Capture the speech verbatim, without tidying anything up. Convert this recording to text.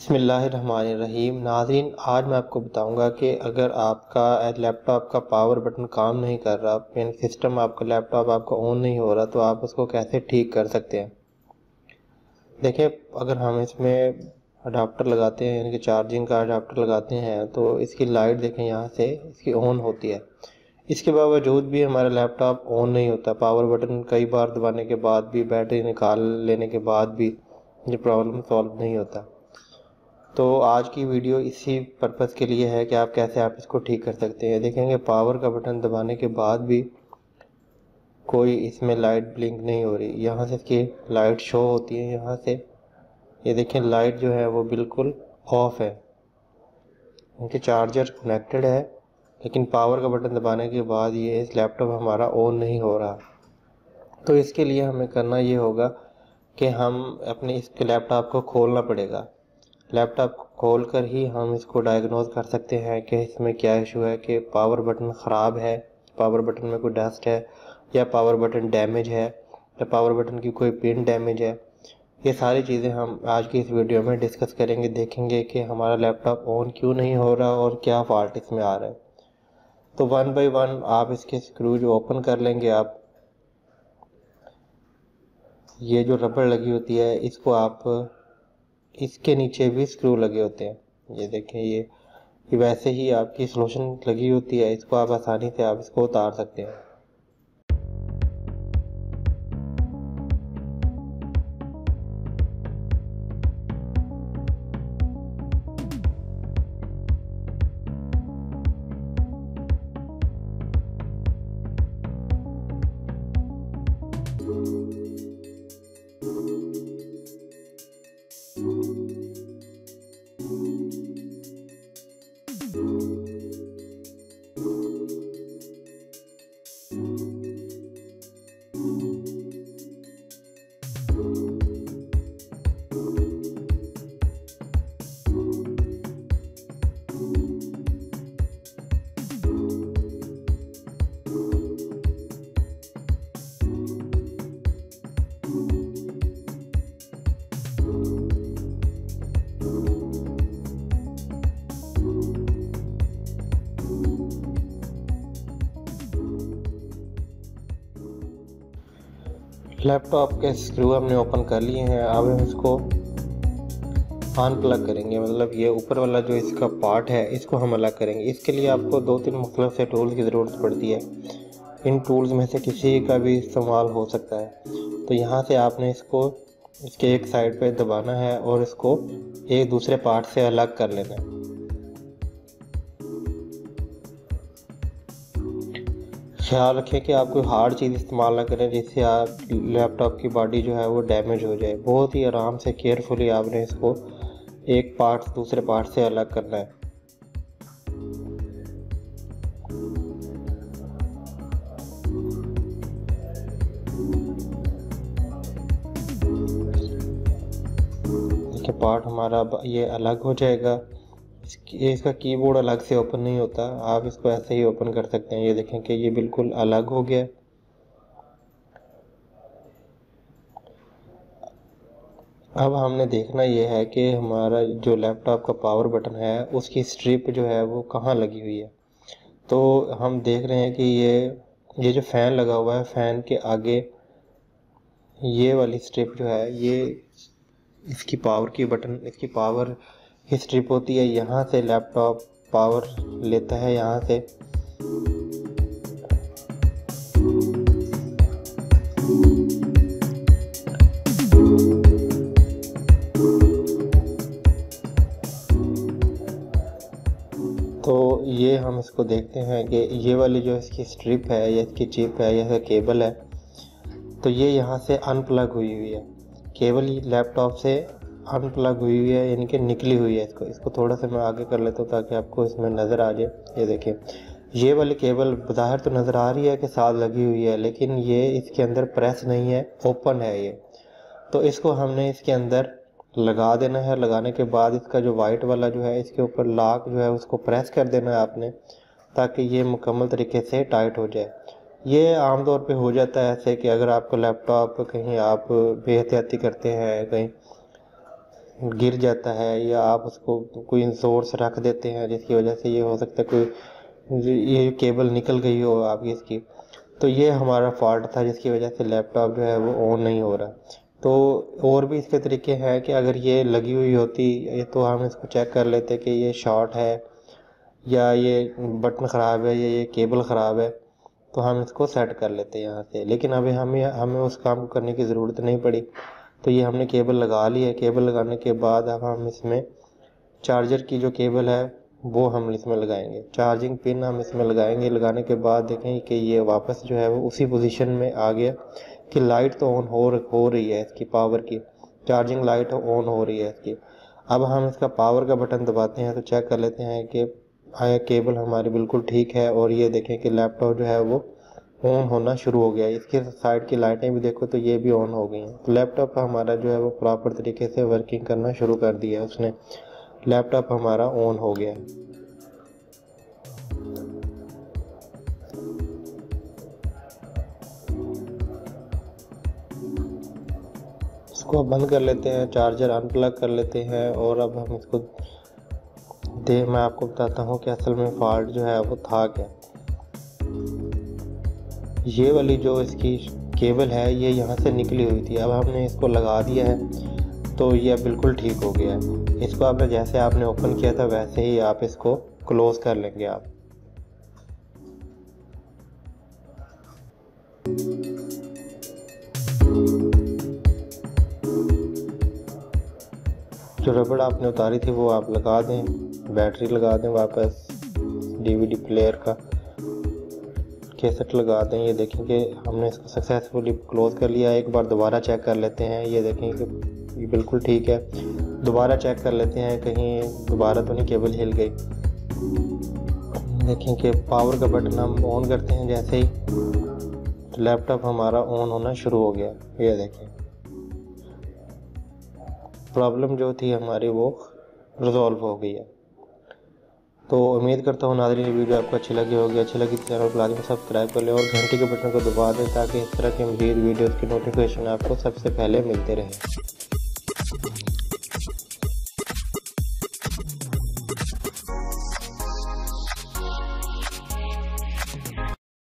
बिस्मिल्लाहिर्रहमानिर्रहीम। नाज़रीन, आज मैं आपको बताऊंगा कि अगर आपका लैपटॉप का पावर बटन काम नहीं कर रहा, यानी सिस्टम आपका लैपटॉप आपका ऑन नहीं हो रहा, तो आप उसको कैसे ठीक कर सकते हैं। देखिए, अगर हम इसमें अडाप्टर लगाते हैं, यानी कि चार्जिंग का अडाप्टर लगाते हैं, तो इसकी लाइट देखें यहाँ से इसकी ऑन होती है। इसके बावजूद भी हमारा लैपटॉप ऑन नहीं होता। पावर बटन कई बार दबाने के बाद भी, बैटरी निकाल लेने के बाद भी ये प्रॉब्लम सॉल्व नहीं होता। तो आज की वीडियो इसी पर्पज़ के लिए है कि आप कैसे आप इसको ठीक कर सकते हैं। देखेंगे पावर का बटन दबाने के बाद भी कोई इसमें लाइट ब्लिंक नहीं हो रही। यहाँ से इसकी लाइट शो होती है। यहाँ से ये देखें, लाइट जो है वो बिल्कुल ऑफ है, क्योंकि चार्जर कनेक्टेड है, लेकिन पावर का बटन दबाने के बाद ये इस लैपटॉप हमारा ऑन नहीं हो रहा। तो इसके लिए हमें करना ये होगा कि हम अपने इस लैपटॉप को खोलना पड़ेगा। लैपटॉप खोल कर ही हम इसको डायग्नोज कर सकते हैं कि इसमें क्या इशू है, कि पावर बटन ख़राब है, पावर बटन में कोई डस्ट है, या पावर बटन डैमेज है, या पावर बटन की कोई पिन डैमेज है। ये सारी चीज़ें हम आज की इस वीडियो में डिस्कस करेंगे। देखेंगे कि हमारा लैपटॉप ऑन क्यों नहीं हो रहा और क्या फॉल्ट इसमें आ रहा है। तो वन बाय वन आप इसके स्क्रू जो ओपन कर लेंगे। आप ये जो रबड़ लगी होती है, इसको आप इसके नीचे भी स्क्रू लगे होते हैं। ये देखें, ये ये वैसे ही आपकी सॉल्यूशन लगी होती है। इसको आप आसानी से आप इसको उतार सकते हैं। लैपटॉप के स्क्रू हमने ओपन कर लिए हैं। अब हम इसको अनप्लग करेंगे, मतलब ये ऊपर वाला जो इसका पार्ट है इसको हम अलग करेंगे। इसके लिए आपको दो तीन मुख्तलिफ से टूल्स की ज़रूरत पड़ती है। इन टूल्स में से किसी का भी इस्तेमाल हो सकता है। तो यहाँ से आपने इसको इसके एक साइड पे दबाना है और इसको एक दूसरे पार्ट से अलग कर लेना है। ख्याल रखें कि आप कोई हार्ड चीज़ इस्तेमाल ना करें, जिससे आप लैपटॉप की बॉडी जो है वो डैमेज हो जाए। बहुत ही आराम से केयरफुली आपने इसको एक पार्ट दूसरे पार्ट से अलग करना है। देखिए, पार्ट हमारा ये अलग हो जाएगा। ये इसका कीबोर्ड अलग से ओपन नहीं होता, आप इसको ऐसे ही ओपन कर सकते हैं। ये देखें कि ये बिल्कुल अलग हो गया। अब हमने देखना ये है कि हमारा जो लैपटॉप का पावर बटन है उसकी स्ट्रिप जो है वो कहाँ लगी हुई है। तो हम देख रहे हैं कि ये ये जो फ़ैन लगा हुआ है, फ़ैन के आगे ये वाली स्ट्रिप जो है, ये इसकी पावर की बटन इसकी पावर की स्ट्रिप होती है। यहाँ से लैपटॉप पावर लेता है, यहाँ से तो ये हम इसको देखते हैं कि ये वाली जो इसकी स्ट्रिप है या इसकी चिप है या इसका केबल है, तो ये यहाँ से अनप्लग हुई हुई है। केबल लैपटॉप से अनप्लग हुई हुई है, यानी कि निकली हुई है। इसको इसको थोड़ा सा मैं आगे कर लेता हूँ ताकि आपको इसमें नज़र आ जाए। ये देखिए, ये वाली केबल बाहर तो नज़र आ रही है कि साथ लगी हुई है, लेकिन ये इसके अंदर प्रेस नहीं है, ओपन है ये। तो इसको हमने इसके अंदर लगा देना है। लगाने के बाद इसका जो वाइट वाला जो है, इसके ऊपर लॉक जो है उसको प्रेस कर देना है आपने, ताकि ये मुकम्मल तरीके से टाइट हो जाए। ये आम तौर पे हो जाता है ऐसे कि अगर आपका लैपटॉप कहीं आप बेहतियाती करते हैं, कहीं गिर जाता है या आप उसको कोई सोर्स रख देते हैं जिसकी वजह से ये हो सकता है कोई ये केबल निकल गई हो आपकी इसकी, तो ये हमारा फॉल्ट था जिसकी वजह से लैपटॉप जो है वो ऑन नहीं हो रहा। तो और भी इसके तरीके हैं कि अगर ये लगी हुई होती ये तो हम इसको चेक कर लेते कि ये शॉर्ट है या ये बटन ख़राब है या ये केबल ख़राब है, तो हम इसको सेट कर लेते हैं यहाँ से। लेकिन अभी हमें हमें उस काम को करने की ज़रूरत नहीं पड़ी। तो ये हमने केबल लगा ली है। केबल लगाने के बाद अब हम इसमें चार्जर की जो केबल है वो हम इसमें लगाएंगे, चार्जिंग पिन हम इसमें लगाएंगे। लगाने के बाद देखेंगे कि ये वापस जो है वो उसी पोजीशन में आ गया कि लाइट तो ऑन हो हो रही है इसकी, पावर की चार्जिंग लाइट ऑन हो रही है इसकी। अब हम इसका पावर का बटन दबाते हैं तो चेक कर लेते हैं कि आया केबल हमारी बिल्कुल ठीक है, और ये देखें कि लैपटॉप जो है वो ऑन होना शुरू हो गया। इसके साइड की लाइटें भी देखो तो ये भी ऑन हो गई हैं। तो लैपटॉप हमारा जो है वो प्रॉपर तरीके से वर्किंग करना शुरू कर दिया है उसने। लैपटॉप हमारा ऑन हो गया है। इसको बंद कर लेते हैं, चार्जर अनप्लग कर लेते हैं, और अब हम इसको दे मैं आपको बताता हूँ कि असल में फॉल्ट जो है वो था क्या। ये वाली जो इसकी केबल है ये यहाँ से निकली हुई थी, अब हमने इसको लगा दिया है तो ये बिल्कुल ठीक हो गया है। इसको आपने जैसे आपने ओपन किया था वैसे ही आप इसको क्लोज कर लेंगे। आप जो रबड़ आपने उतारी थी वो आप लगा दें, बैटरी लगा दें, वापस डीवीडी प्लेयर का कैसेट लगा दें। ये देखें कि हमने इसको सक्सेसफुली क्लोज कर लिया। एक बार दोबारा चेक कर लेते हैं, ये देखें कि ये बिल्कुल ठीक है। दोबारा चेक कर लेते हैं कहीं दोबारा तो नहीं केबल हिल गई। देखें कि पावर का बटन हम ऑन करते हैं जैसे ही तो लैपटॉप हमारा ऑन होना शुरू हो गया। ये देखें प्रॉब्लम जो थी हमारी वो रिजॉल्व हो गई है। तो उम्मीद करता हूँ नाज़रीन वीडियो आपको अच्छी लगी होगी। अच्छी लगी तो चैनल को लाजमी सब्सक्राइब कर लें और घंटी के बटन को दबा दें ताकि इस तरह के मज़ीद वीडियोज़ की नोटिफिकेशन आपको सबसे पहले मिलते रहे।